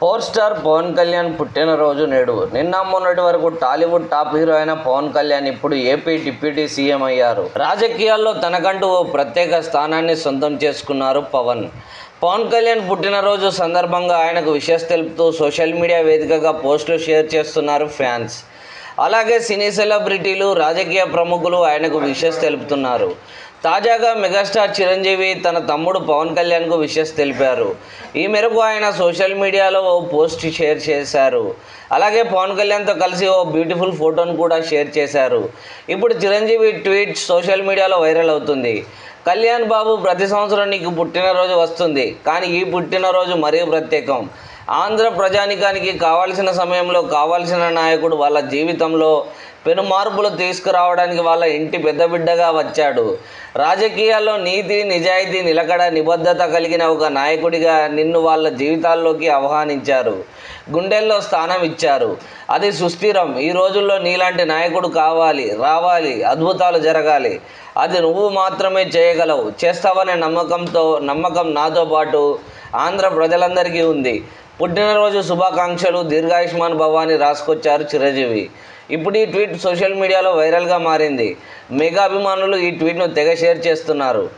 Power star Pawan Kalyan పుట్టినరోజు నేడు. నిన్న మొన్నటి వరకు టాలీవుడ్ టాప్ హీరో అయిన పవన్ కళ్యాణ్ ఇప్పుడు ఏపీ డిప్యూటీ సీఎం అయ్యారు. రాజకీయాల్లో తనకంటూ ఓ ప్రత్యేక స్థానాన్ని సొంతం చేసుకున్నారు పవన్. పవన్ కళ్యాణ్ పుట్టినరోజు సందర్భంగా ఆయనకు విషెస్ తెలుపుతూ సోషల్ మీడియా వేదికగా పోస్టులు షేర్ చేస్తున్నారు ఫ్యాన్స్. అలాగే సినీ సెలబ్రిటీలు, రాజకీయ ప్రముఖులు ఆయనకు విషెస్ తెలుపుతున్నారు. తాజాగా మెగాస్టార్ చిరంజీవి తన తమ్ముడు పవన్ కళ్యాణ్కు విషెస్ తెలిపారు. ఈ మేరకు ఆయన సోషల్ మీడియాలో ఓ పోస్ట్ షేర్ చేశారు. అలాగే పవన్ కళ్యాణ్తో కలిసి ఓ బ్యూటిఫుల్ ఫోటోను కూడా షేర్ చేశారు. ఇప్పుడు చిరంజీవి ట్వీట్ సోషల్ మీడియాలో వైరల్ అవుతుంది. కళ్యాణ్ బాబు, ప్రతి సంవత్సరం నీకు పుట్టినరోజు వస్తుంది, కానీ ఈ పుట్టినరోజు మరీ ప్రత్యేకం. ఆంధ్ర ప్రజానికానికి కావాల్సిన సమయంలో కావాల్సిన నాయకుడు వాళ్ళ జీవితంలో పెను మార్పులు తీసుకురావడానికి వాళ్ళ ఇంటి పెద్ద బిడ్డగా వచ్చాడు. రాజకీయాల్లో నీతి, నిజాయితీ, నిలకడ, నిబద్ధత కలిగిన ఒక నాయకుడిగా నిన్ను వాళ్ళ జీవితాల్లోకి ఆహ్వానించారు. గుండెల్లో స్థానం ఇచ్చారు. అది సుస్థిరం. ఈ రోజుల్లో నీలాంటి నాయకుడు కావాలి, రావాలి, అద్భుతాలు జరగాలి. అది నువ్వు మాత్రమే చేయగలవు, చేస్తావనే నమ్మకం నాతో పాటు ఆంధ్ర ప్రజలందరికీ ఉంది. పుట్టినరోజు శుభాకాంక్షలు, దీర్ఘాయుష్మాన్ భవ అని రాసుకొచ్చారు చిరంజీవి. ఇప్పుడు ఈ ట్వీట్ సోషల్ మీడియాలో వైరల్గా మారింది. మెగా అభిమానులు ఈ ట్వీట్ను తెగ షేర్ చేస్తున్నారు.